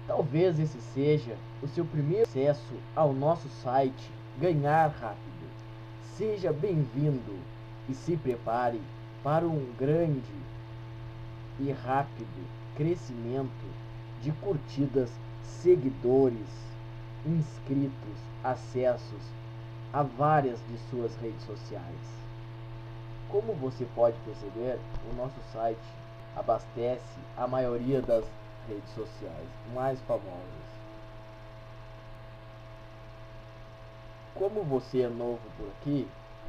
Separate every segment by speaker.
Speaker 1: Talvez esse seja o seu primeiro acesso ao nosso site Ganhar Rápido. Seja bem-vindo e se prepare para um grande e rápido crescimento de curtidas, seguidores, inscritos, acessos a várias de suas redes sociais. Como você pode perceber, o nosso site abastece a maioria das redes sociais mais famosas. Como você é novo por aqui,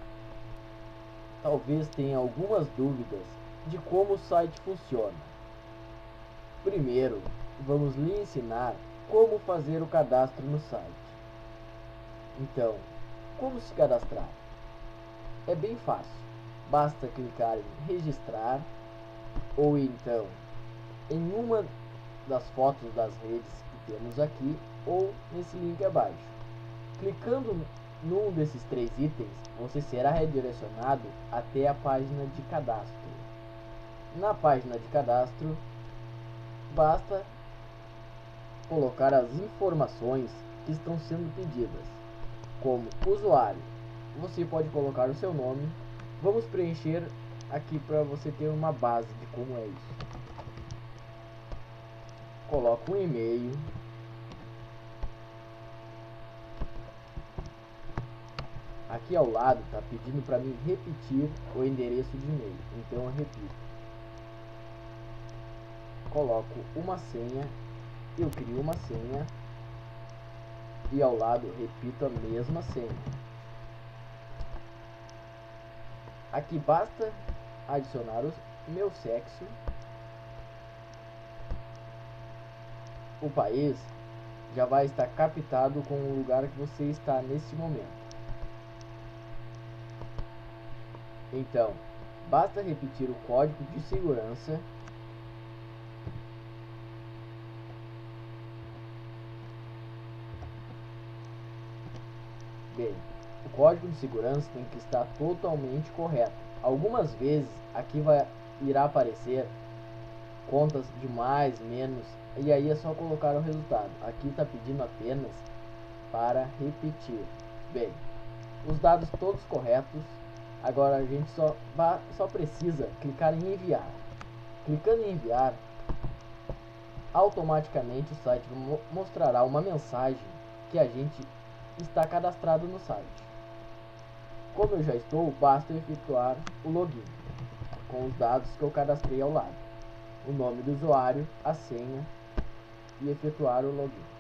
Speaker 1: talvez tenha algumas dúvidas de como o site funciona. Primeiro, vamos lhe ensinar como fazer o cadastro no site. Então, como se cadastrar? É bem fácil. Basta clicar em registrar ou então em uma das fotos das redes que temos aqui ou nesse link abaixo. Clicando num desses três itens, você será redirecionado até a página de cadastro. Na página de cadastro, basta colocar as informações que estão sendo pedidas, como usuário. Você pode colocar o seu nome. Vamos preencher aqui para você ter uma base de como é isso. Coloco um e-mail. Aqui ao lado está pedindo para mim repetir o endereço de e-mail, então eu repito. Coloco uma senha, eu crio uma senha e ao lado repito a mesma senha. Aqui basta adicionar o meu sexo, o país já vai estar captado com o lugar que você está neste momento. Então, basta repetir o código de segurança Bem, o código de segurança tem que estar totalmente correto. Algumas vezes aqui irá aparecer contas de mais, menos, e aí é só colocar o resultado. Aqui está pedindo apenas para repetir. Bem, os dados todos corretos. Agora a gente só precisa clicar em enviar. Clicando em enviar, automaticamente o site mostrará uma mensagem que a gente está cadastrado no site. Como eu já estou, basta efetuar o login com os dados que eu cadastrei ao lado, o nome do usuário, a senha e efetuar o login.